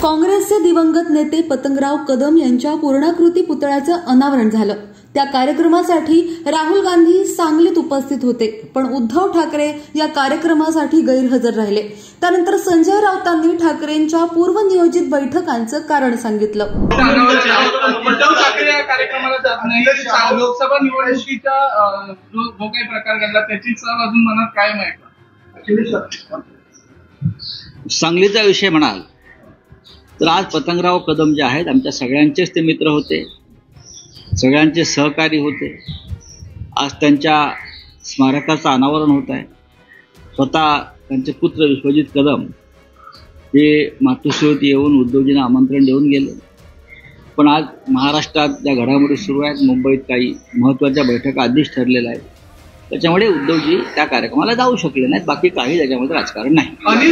काँग्रेसचे दिवंगत नेते पतंगराव कदम यांच्या पूर्णाकृती पुतळ्याचं अनावरण झालं। त्या कार्यक्रमासाठी राहुल गांधी सांगलीत उपस्थित होते, पण उद्धव ठाकरे या कार्यक्रमासाठी गैरहजर राहिले। त्यानंतर संजय राऊतांनी ठाकरेंच्या पूर्वनियोजित बैठकांचं कारण सांगितलं। उद्धव ठाकरे या कार्यक्रमाला जात नाही, लोकसभा निवडणुकीचा जो काही प्रकार घडला त्याची चाल अजून मनात कायम आहे का? सांगलीचा विषय म्हणाल तर आज पतंगराव कदम जे आहेत आमच्या सगळ्यांचेच ते मित्र होते, सगळ्यांचे सहकारी होते। आज त्यांच्या स्मारकाचं अनावरण होत आहे। स्वतः त्यांचे पुत्र विश्वजित कदम हे मातोश्रीवरती येऊन उद्धवजींना आमंत्रण देऊन गेले। पण आज महाराष्ट्रात ज्या घडामोडी सुरू आहेत, मुंबईत काही महत्त्वाच्या बैठका आधीच ठरलेल्या आहेत, त्याच्यामुळे उद्धवजी त्या कार्यक्रमाला जाऊ शकले नाहीत। बाकी काही त्याच्यामध्ये राजकारण नाही।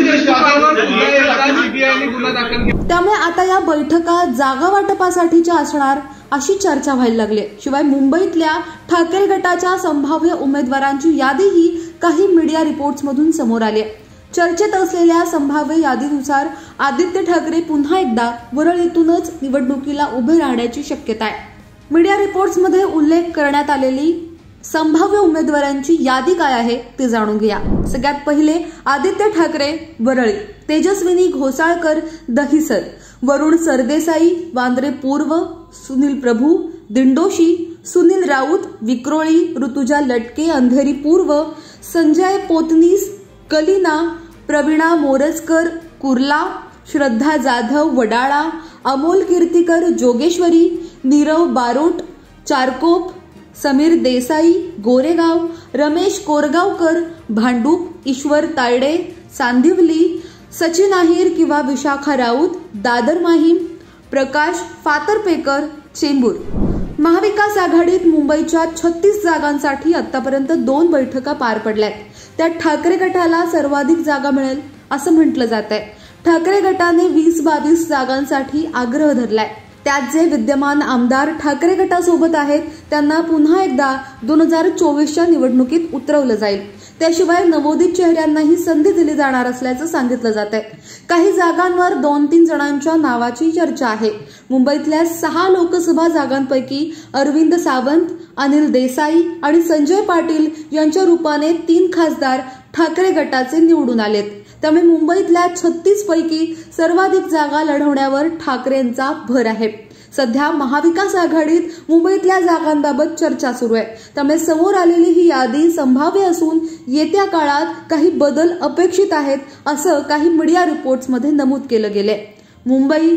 त्यामुळे आता या बैठका जागा वाटपासाठीच्या असणार अशी चर्चा व्हायला लागली। शिवाय मुंबईतल्या ठाकरे गटाच्या संभाव्य उमेदवारांची यादीही काही मीडिया रिपोर्ट्समधून समोर आली आहे। चर्चेत असलेल्या संभाव्य यादीनुसार आदित्य ठाकरे पुन्हा एकदा वरळीतूनच निवडणुकीला उभे राहण्याची शक्यता आहे। मीडिया रिपोर्ट्समध्ये उल्लेख करण्यात आलेली संभाव्य उमेदवारांची यादी काय आहे ते जाणून घ्या। सगळ्यात पहिले आदित्य ठाकरे वरळी, तेजस्विनी घोसाळकर दहिसर, वरुण सरदेसाई वांद्रे पूर्व, सुनील प्रभू दिंडोशी, सुनील राऊत विक्रोळी, ऋतुजा लटके अंधेरी पूर्व, संजय पोतनीस कलिना, प्रवीणा मोरजकर कुर्ला, श्रद्धा जाधव वडाळा, अमोल कीर्तिकर जोगेश्वरी, नीरव बारोट चारकोप, समीर देसाई गोरेगाव, रमेश कोरगावकर भांडूप, ईश्वर तायडे सांदिवली, सचिन आहिर किंवा विशाखा राऊत दादर माहीम, प्रकाश फातर्पेकर चेंबूर। महाविकास आघाडीत मुंबईच्या 36 जागांसाठी आतापर्यंत 2 बैठका पार पडल्यात। त्यात ठाकरे गटाला सर्वाधिक जागा मिळेल असं म्हटलं जात आहे। ठाकरे गटाने 20-22 जागांसाठी आग्रह धरलाय। त्यात जे विद्यमान आमदार ठाकरे गटासोबत आहेत त्यांना पुन्हा एकदा 2024च्या निवडणुकीत उतरवलं जाईल। त्याशिवाय नवोदित चेहऱ्यांनाही संधी दिली जाणार असल्याचं सांगितलं जात आहे। काही जागांवर 2-3 जणांच्या नावाची चर्चा आहे। मुंबईतल्या 6 लोकसभा जागांपैकी अरविंद सावंत, अनिल देसाई आणि संजय पाटील यांच्या रूपाने 3 खासदार ठाकरे गटाचे निवडून आलेत। त्यामुळे मुंबईतल्या 36 पैकी सर्वाधिक जागा लढवण्यावर ठाकरेंचा भर आहे। सध्या महाविकास आघाडीत मुंबईतल्या जागांबाबत चर्चा सुरू आहे। त्यामुळे समोर आलेली ही यादी संभाव्य असून येत्या काळात काही बदल अपेक्षित आहेत असं काही मीडिया रिपोर्ट्समध्ये नमूद केलं गेलंय। मुंबई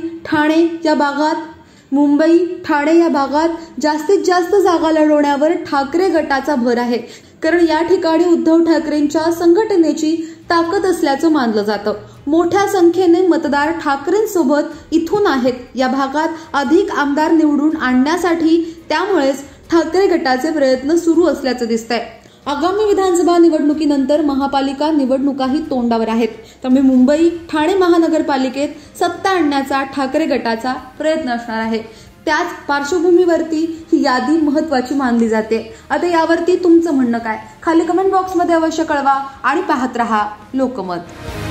ठाणे या भागात जास्तीत जास्त जागा लढवण्यावर ठाकरे गटाचा भर आहे, कारण या ठिकाणी उद्धव ठाकरेंच्या संघटनेची ताकद असल्याचं मानलं जातं। मोठ्या संख्येने मतदार ठाकरेंसोबत इथून आहेत। या भागात अधिक आमदार निवडून आणण्यासाठी त्यामुळेच ठाकरे गटाचे प्रयत्न सुरू असल्याचं दिसतंय। आगामी विधानसभा निवडणुकीनंतर महापालिका निवडणुकाही तोंडावर आहेत। त्यामुळे मुंबई ठाणे महानगरपालिकेत सत्ता आणण्याचा ठाकरे गटाचा प्रयत्न असणार आहे। त्याच पार्श्वभूमीवरती ही यादी महत्वाची मानली जाते। आता यावरती तुमचं म्हणणं काय? खाली कमेंट बॉक्समध्ये अवश्य कळवा आणि पाहत रहा लोकमत।